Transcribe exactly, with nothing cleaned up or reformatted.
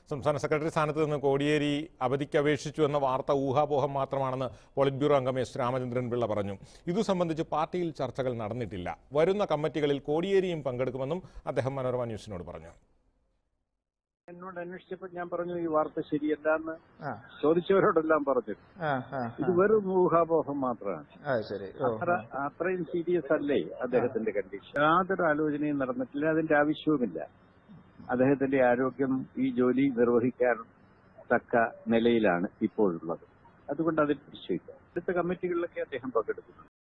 സംസ്ഥാന സെക്രട്ടറി സ്ഥാനത്ത് നിന്ന് കോടിയേരി അവധിക്ക് അപേക്ഷിച്ചു എന്ന വാർത്ത ഊഹാപോഹം മാത്രമാണെന്ന് പോളിറ്റ് ബ്യൂറോ അംഗം എസ് രാമചന്ദ്രൻ പിള്ള പറഞ്ഞു. ഇതു സംബന്ധിച്ച് പാർട്ടിയിൽ ചർച്ചകൾ നടന്നിട്ടില്ല. വരുന്ന കമ്മിറ്റികളിൽ കോടിയേരിയും പങ്കെടുക്കുമെന്നും അദ്ദേഹം മനോരമ ന്യൂസിനോട് പറഞ്ഞു. എന്നോട് അന്വേഷിച്ചപ്പോൾ ഞാൻ പറഞ്ഞു ഈ വാർത്ത ശരിയല്ല എന്ന് ചോദിച്ചവരോടെല്ലാം പറഞ്ഞു. ഇത് വെറും ഊഹാപോഹം മാത്രമാണ്. അത്ര അത്രയും സീരിയസ് അല്ലേ അദ്ദേഹത്തിന്റെ കണ്ടീഷൻ? യാതൊരു ആലോചനയും നടന്നിട്ടില്ല. അതിന്റെ ആവശ്യവുമില്ല. അദ്ദേഹത്തിന്റെ ആരോഗ്യം ഈ ജോലി നിർവഹിക്കാൻ തക്ക നിലയിലാണ് ഇപ്പോഴുള്ളത്. അതുകൊണ്ട് അതിൽ വിശ്വസിക്കാം. അടുത്ത കമ്മിറ്റികളിലൊക്കെ അദ്ദേഹം പങ്കെടുക്കുന്നു.